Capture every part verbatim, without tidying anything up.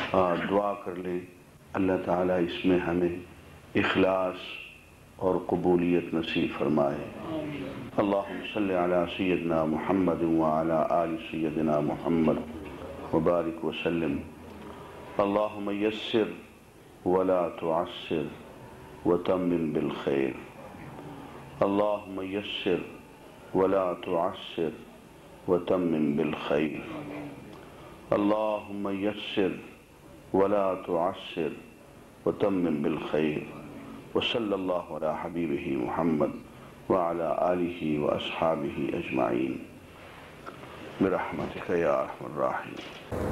دعا کر لیں اللہ تعالیٰ اس میں ہمیں اخلاص اور قبولیت نصیب فرمائے. اللہم صلی علی سیدنا محمد وعلی آل سیدنا محمد وبارک وسلم. اللہم یسر ولا تعسر وتمم بالخیر. اللہم یسر ولا تعسر وتمم بالخیر. اللہم یسر ولا تعسر وتمم بالخیر. وصلی اللہ علی حبیبہ محمد وعلی آلہ واصحابہ اجمعین برحمتک یا ارحم الراحمین.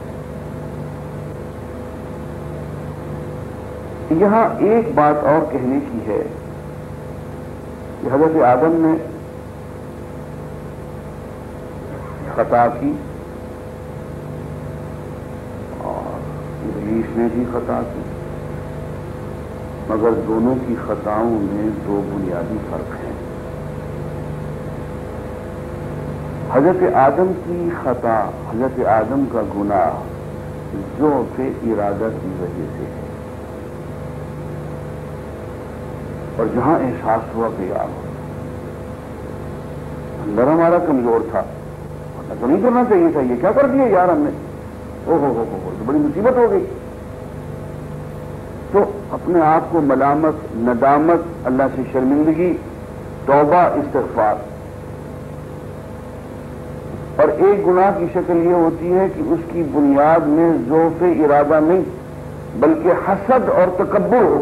یہاں ایک بات اور کہنے کی ہے کہ حضرت آدم نے خطا کی اور ابلیس نے بھی خطا کی، مگر دونوں کی خطاؤں میں دو بنیادی فرق ہیں. حضرت آدم کی خطا، حضرت آدم کا گناہ ضعف ارادہ کی وجہ سے ہے، اور جہاں احساس ہوا کہ یار اندر ہمارا کمزور تھا، تو نہیں کرنا چاہیے تھا، یہ کیا کر دیا یار ہم نے، او ہو ہو ہو تو بڑی مصیبت ہو گئی. تو اپنے آپ کو ملامت، ندامت، اللہ سے شرمندگی، توبہ، استغفار. اور ایک گناہ کی شکل یہ ہوتی ہے کہ اس کی بنیاد میں ضعف ارادہ نہیں بلکہ حسد اور تکبر ہو.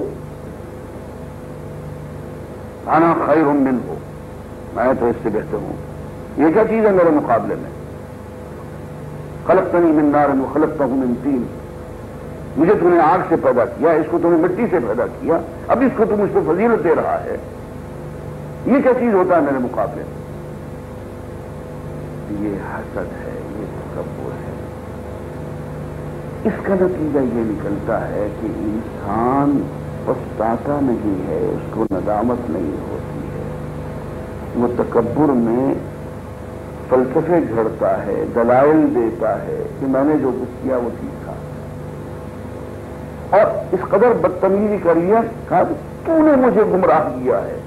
انا خیر منہ، میں تو اس سے بہتر ہوں، یہ کیا چیز ہے میرے مقابلے میں. خلقتنی من نار وخلقتہ من طین، مجھے تم نے آگ سے پیدا کیا، اس کو تم نے مٹی سے پیدا کیا، اب اس کو تم مجھ پہ فضیلت دے رہا ہے، یہ کیا چیز ہوتا ہے میرے مقابلے میں. یہ حسد ہے، یہ تکبر ہے. اس کا نتیجہ یہ نکلتا ہے کہ انسان پچھتاتا نہیں ہے، اس کو ندامت نہیں ہوتی ہے. وہ تکبر میں فلسفے گھڑتا ہے، دلائل دیتا ہے کہ میں نے جو کچھ کیا وہ ٹھیک تھا، اور اس قدر بدتمیزی کری ہے، کہا تو نے مجھے گمراہ کیا ہے،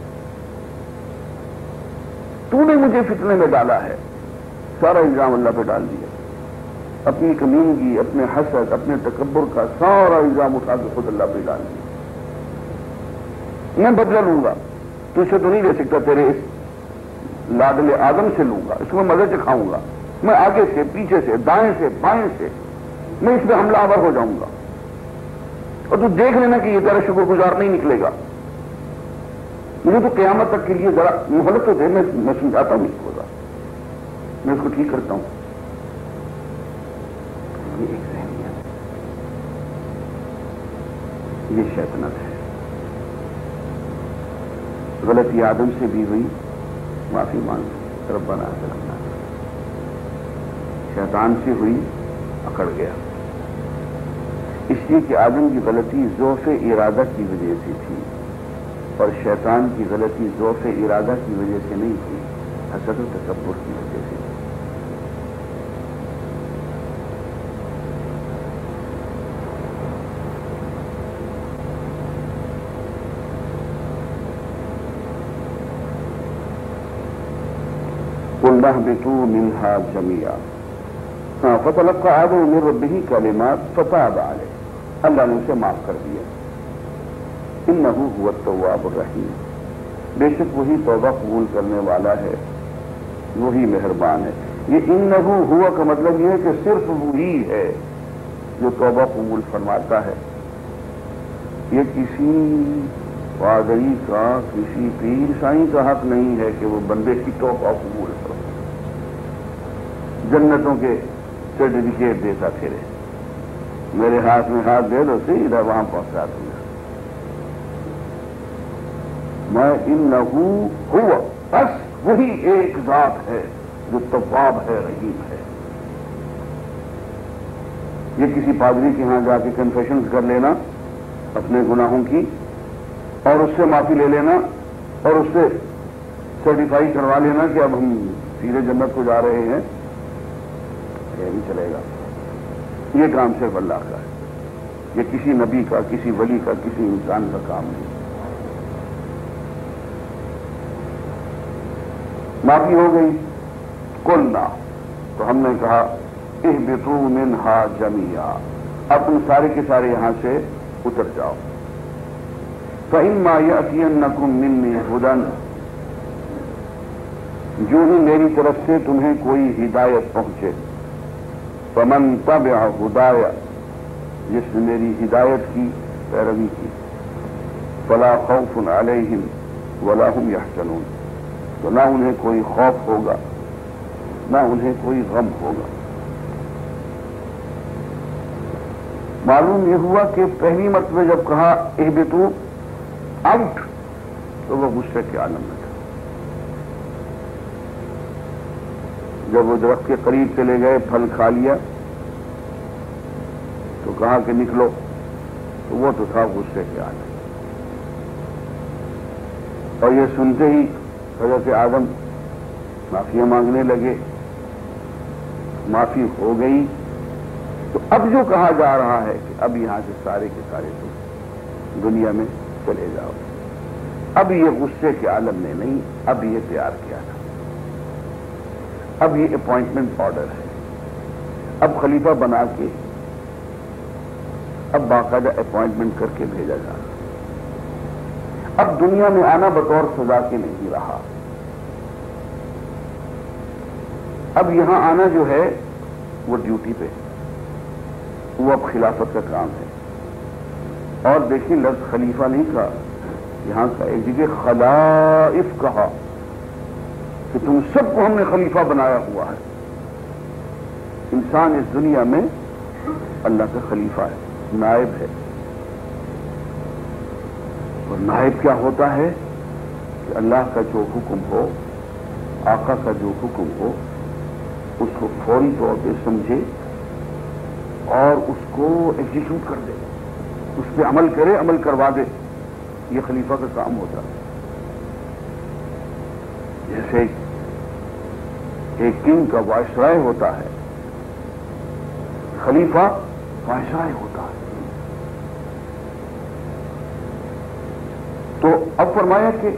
تو نے مجھے فتنے میں ڈالا ہے. سارا الزام اللہ پہ ڈال دیا، اپنی کمینگی، اپنے حسد، اپنے تکبر کا سارا الزام اٹھا کے خود اللہ پہ ڈال دیا. میں بدلہ لوں گا، تو اسے تو نہیں لے سکتا، تیرے اس لاڈلے آدم سے لوں گا، اس کو میں مزے چکھاؤں گا، میں آگے سے، پیچھے سے، دائیں سے، بائیں سے میں اس میں حملہ آور ہو جاؤں گا، اور تو دیکھ لینا کہ یہ تیرا شکر گزار نہیں نکلے گا. مجھے تو قیامت تک کے لیے ذرا مہلت تو دے، میں میں سمجھاتا ہوں اس کو، میں اس کو ٹھیک کرتا ہوں. یہ ایک ذہنیت، یہ شیطنت ہے. غلطی آدم سے بھی ہوئی، معافی مانگ ربنا ظلمنا. شیطان سے ہوئی، اکڑ گیا، اس لیے کہ آدم کی غلطی ضعف ارادہ کی وجہ سے تھی، اور شیطان کی غلطی ضعف ارادہ کی وجہ سے نہیں تھی، حسد و تکبر کی وجہ سے. قُلْنَا اهْبِطُوا مِنْهَا جَمِيعًا فَتَلَقَّىٰ آدَمُ مِن رَّبِّهِ كَلِمَاتٍ فَتَابَ عَلَيْهِ. اللہ نے اسے معاف کر دیا. إِنَّهُ هُوَ التَّوَّابُ الرَّحِيمُ، بے شک وہی توبہ قبول کرنے والا ہے، وہی مہربان ہے. یہ انہو ہوا کا مطلب یہ ہے کہ صرف وہی ہے جو توبہ قبول فرماتا ہے. یہ کسی پادری کا، کسی پیر سائیں کا حق نہیں ہے کہ وہ بندے کی توبہ قبول کرے، جنتوں کے سرٹیفکیٹ دیتا پھرے، میرے ہاتھ میں ہاتھ دے دو سیدھا وہاں پہنچا دوں گا. میں انہو ہوا، بس وہی ایک ذات ہے جو تواب ہے، رحیم ہے. یہ کسی پادری کے ہاں جا کے کنفیشن کر لینا اپنے گناہوں کی، اور اس سے معافی لے لینا، اور اس سے سرٹیفائی کروا لینا کہ اب ہم سیدھے جنت کو جا رہے ہیں، یہ نہیں چلے گا. یہ کام صرف اللہ کا ہے. یہ کسی نبی کا، کسی ولی کا، کسی انسان کا کام نہیں۔ معافی ہو گئی، قلنا، تو ہم نے کہا اہبطوا منہا جمیعا، اب تم سارے کے سارے یہاں سے اتر جاؤ۔ فإما یأتینکم منی ھدی، جو ہی میری طرف سے تمہیں کوئی ہدایت پہنچے، فمن تبع ھدای، جس نے میری ہدایت کی پیروی کی، فلا خوف علیہم ولا هم یحزنون، تو نہ انہیں کوئی خوف ہوگا نہ انہیں کوئی غم ہوگا۔ معلوم یہ ہوا کہ پہلی مرتبہ جب کہا اہبطوا آؤٹ، تو وہ غصے کے عالم میں تھا۔ جب وہ درخت کے قریب چلے گئے، پھل کھا لیا، تو کہا کہ نکلو، تو وہ تو تھا غصے کے عالم۔ اور یہ سنتے ہی حضرت آدم معافیاں مانگنے لگے، معافی ہو گئی، تو اب جو کہا جا رہا ہے کہ اب یہاں سے سارے کے سارے تم دنیا میں چلے جاؤ، اب یہ غصے کے عالم نے نہیں، اب یہ تیار کیا تھا، اب یہ اپوائنٹمنٹ آرڈر ہے، اب خلیفہ بنا کے، اب باقاعدہ اپوائنٹمنٹ کر کے بھیجا جا رہا۔ اب دنیا میں آنا بطور سزا کے نہیں رہا، اب یہاں آنا جو ہے وہ ڈیوٹی پہ، وہ اب خلافت کا کام ہے۔ اور دیکھیں لفظ خلیفہ نہیں کہا یہاں کا، ایک جگہ خلائف کہا کہ تم سب کو ہم نے خلیفہ بنایا ہوا ہے۔ انسان اس دنیا میں اللہ کا خلیفہ ہے، نائب ہے۔ اور نائب کیا ہوتا ہے کہ اللہ کا جو حکم ہو، آقا کا جو حکم ہو، اس کو فوری طور پہ سمجھے اور اس کو ایگزیکیوٹ کر دے، اس پہ عمل کرے، عمل کروا دے، یہ خلیفہ کا کام ہوتا ہے۔ جیسے ایک کنگ کا وائسرائے ہوتا ہے، خلیفہ وائسرائے ہوتا ہے۔ تو اب فرمایا کہ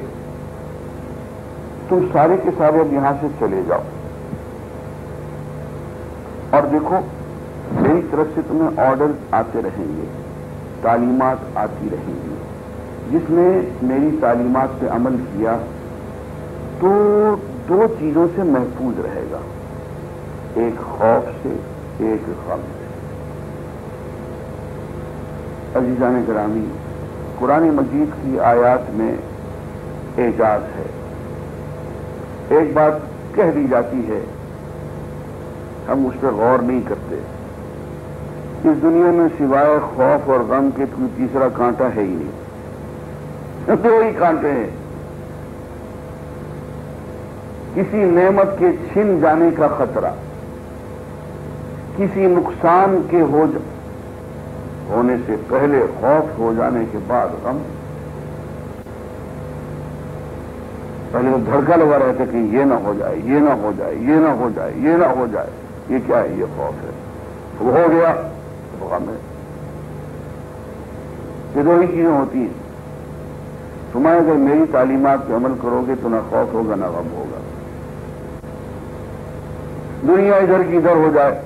تم سارے کے سارے اب یہاں سے چلے جاؤ، اور دیکھو میری طرف سے تمہیں آرڈر آتے رہیں گے، تعلیمات آتی رہیں گی، جس نے میری تعلیمات پہ عمل کیا تو دو چیزوں سے محفوظ رہے گا، ایک خوف سے، ایک غم سے۔ عزیزان گرامی، قرآن مجید کی آیات میں اعجاز ہے۔ ایک بات کہہ دی جاتی ہے، ہم اس پہ غور نہیں کرتے۔ اس دنیا میں سوائے خوف اور غم کے کوئی تیسرا کانٹا ہے ہی نہیں، دو ہی کانٹے ہیں۔ کسی نعمت کے چھن جانے کا خطرہ، کسی نقصان کے ہو جا ہونے سے پہلے خوف، ہو جانے کے بعد غم۔ پہلے تو دھڑکا لگا رہتا کہ یہ نہ ہو جائے، یہ نہ ہو جائے، یہ نہ ہو جائے، یہ نہ ہو جائے۔ یہ کیا ہے؟ یہ خوف ہے۔ وہ ہو گیا تو غم ہے۔ یہ دو ہی چیزیں ہوتی ہیں۔ تمہیں اگر میری تعلیمات پہ عمل کرو گے تو نہ خوف ہوگا نہ غم ہوگا۔ دنیا ادھر کی ادھر ہو جائے،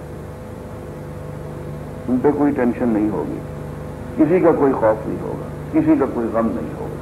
ان پہ کوئی ٹینشن نہیں ہوگی، کسی کا کوئی خوف نہیں ہوگا، کسی کا کوئی غم نہیں ہوگا۔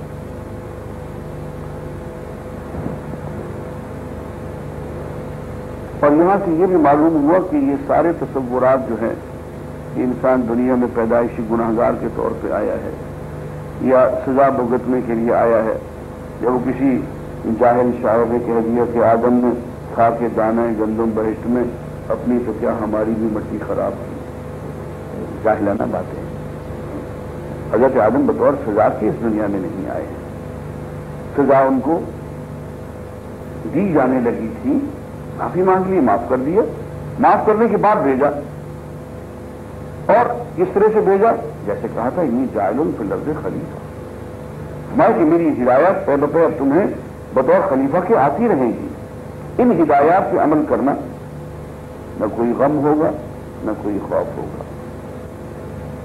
اور یہاں سے یہ بھی معلوم ہوا کہ یہ سارے تصورات جو ہیں کہ انسان دنیا میں پیدائشی گناہگار کے طور پہ آیا ہے یا سزا بھگتنے کے لیے آیا ہے، جب وہ کسی جاہل شاعر نے کہہ دیا کہ آدم نے کھا کے دانا گندم بہشت میں اپنی، تو کیا ہماری بھی مٹی خراب کی؟ جاہلانہ باتیں۔ حضرت آدم بطور سزا کے اس دنیا میں نہیں آئے ہیں، سزا ان کو دی جانے لگی تھی، معافی مانگ لی، معاف کر دیا، معاف کرنے کے بعد بھیجا۔ اور کس طرح سے بھیجا؟ جیسے کہا تھا انی جاعل فی الارض خلیفہ، میں کہ میری ہدایات پہ بپے اب تمہیں بطور خلیفہ کے آتی رہیں گی، ان ہدایات پہ عمل کرنا، نہ کوئی غم ہوگا نہ کوئی خوف ہوگا۔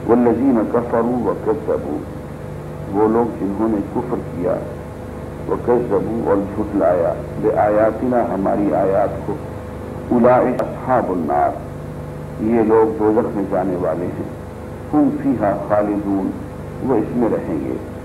والذین کفروا وکذبوا، وہ لوگ جنہوں نے کفر کیا، وکذبوا اور جھٹلایا، بآیاتنا ہماری آیات کو، اولئک اصحاب النار، یہ لوگ دوزخ میں جانے والے ہیں، ہم فیہا خالدون، وہ اس میں رہیں گے۔